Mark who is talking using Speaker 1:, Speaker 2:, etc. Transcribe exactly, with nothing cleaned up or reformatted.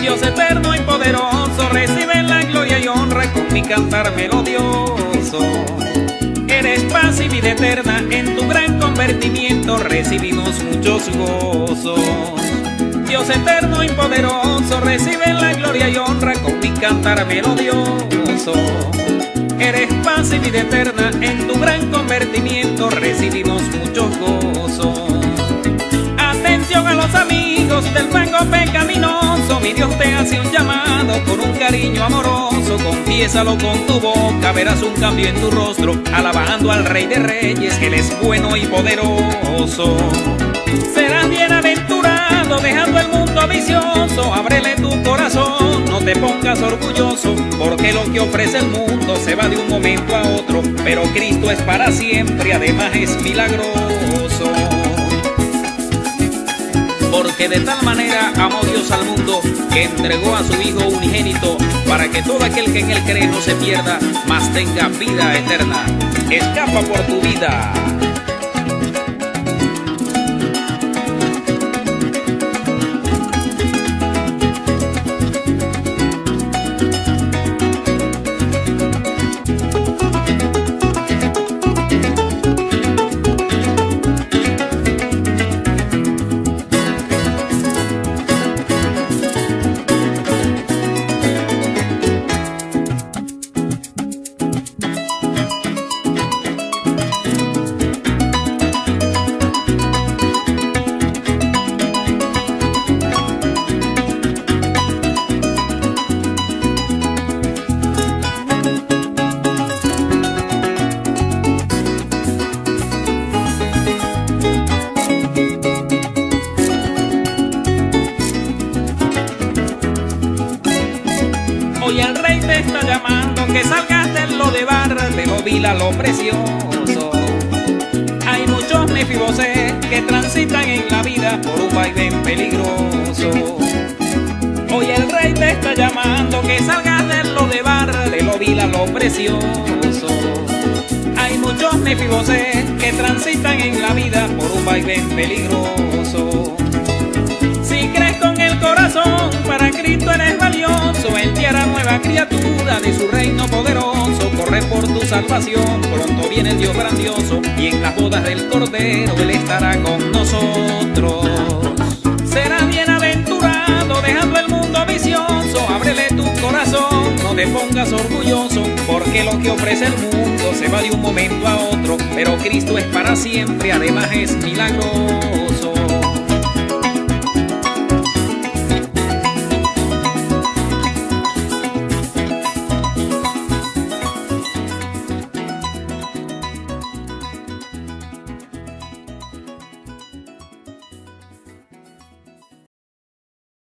Speaker 1: Dios eterno y poderoso, recibe la gloria y honra con mi cantar melodioso. Eres paz y vida eterna, en tu gran convertimiento recibimos muchos gozos. Dios eterno y poderoso, recibe la gloria y honra con mi cantar melodioso. Eres paz y vida eterna, en tu gran convertimiento recibimos muchos gozos. Atención a los amigos del fango pecaminoso, mi Dios te hace un llamado con un cariño amoroso. Confiésalo con tu boca, verás un cambio en tu rostro, alabando al Rey de Reyes, que Él es bueno y poderoso. Serás bienaventurado dejando el mundo vicioso, ábrele tu corazón, no te pongas orgulloso, porque lo que ofrece el mundo se va de un momento a otro, pero Cristo es para siempre, además es milagroso. Porque de tal manera amó Dios al mundo, que entregó a su Hijo unigénito, para que todo aquel que en Él cree no se pierda, mas tenga vida eterna. Escapa por tu vida. Hoy el Rey te está llamando, que salgas de lo de bar, de lo vil a lo precioso. Hay muchos Mefibosé que transitan en la vida por un vaivén peligroso. Hoy el Rey te está llamando, que salgas de lo de bar, de lo vil a lo precioso. Hay muchos Mefibosé que transitan en la vida por un vaivén peligroso. Si crees con el corazón, para Cristo eres valioso, Él te hará nueva criatura de su reino poderoso. Corre por tu salvación, pronto viene el Dios grandioso, y en las bodas del Cordero Él estará con nosotros. Serás bienaventurado dejando el mundo vicioso, ábrele tu corazón, no te pongas orgulloso, porque lo que ofrece el mundo se va de un momento a otro, pero Cristo es para siempre, además es milagroso.